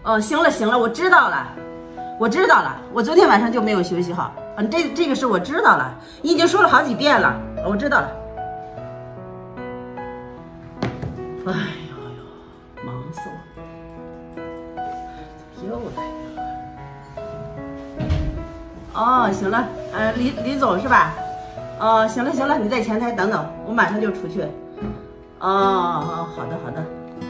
哦，行了行了，我知道了，我知道了，我昨天晚上就没有休息好。这个事我知道了，你已经说了好几遍了，我知道了。哎呦呦，忙死我了，又来了。哦，行了，李总是吧？哦，行了行了，你在前台等等，我马上就出去。哦，好的好的。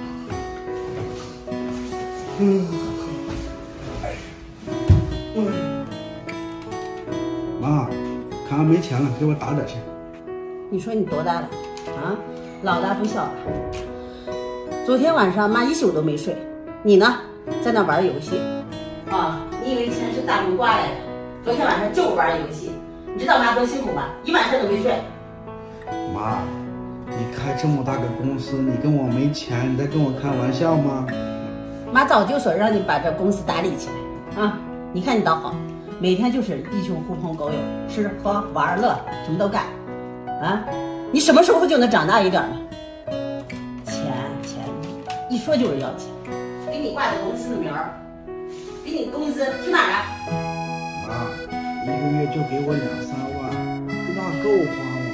妈，看俺没钱了，给我打点钱。 你说你多大了？啊，老大不小了。昨天晚上妈一宿都没睡，你呢，在那玩游戏。啊，你以为钱是大风刮来的？昨天晚上就玩游戏，你知道妈多辛苦吗？一晚上都没睡。 妈，你开这么大个公司，你跟我没钱，你在跟我开玩笑吗？ 妈早就说让你把这公司打理起来啊！你看你倒好，每天就是一群狐朋狗友，吃喝玩乐，什么都干，啊！你什么时候就能长大一点呢？钱，一说就是要钱，给你挂的公司的名儿，给你工资去哪儿啊？ 妈，一个月就给我2、3万，那够花吗？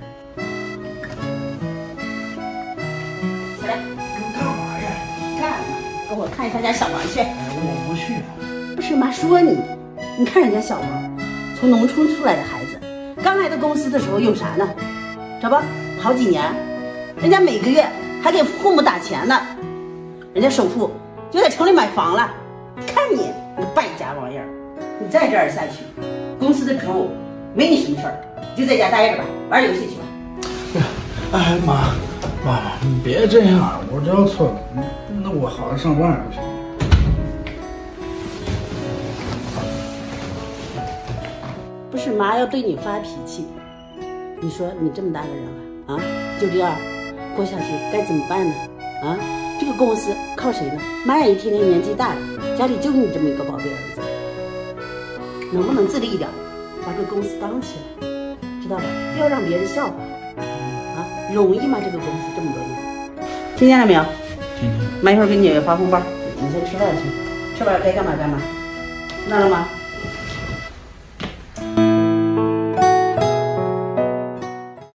起来， 你干嘛呀？ 干嘛？跟我看他家小王去。 我不去。 不是妈说你，你看人家小王，从农村出来的孩子，刚来到公司的时候有啥呢？这不好几年，人家每个月还给父母打钱呢，人家首付就在城里买房了。看你个败家王样，你再这样下去，公司的职务没你什么事儿，你就在家待着吧，玩游戏去吧。 哎妈，你别这样，我知道错了，那我好好上班就行。 不是妈要对你发脾气，你说你这么大个人了啊，就这样过下去该怎么办呢？啊，这个公司靠谁呢？妈也一天天年纪大了，家里就你这么一个宝贝儿子，能不能自立一点，把这公司当起来，知道吧？不要让别人笑话啊！容易吗？这个公司这么多年，听见了没有？ 听见。 妈一会儿给你发红包，你先吃饭去，吃完该干嘛干嘛，知道了吗？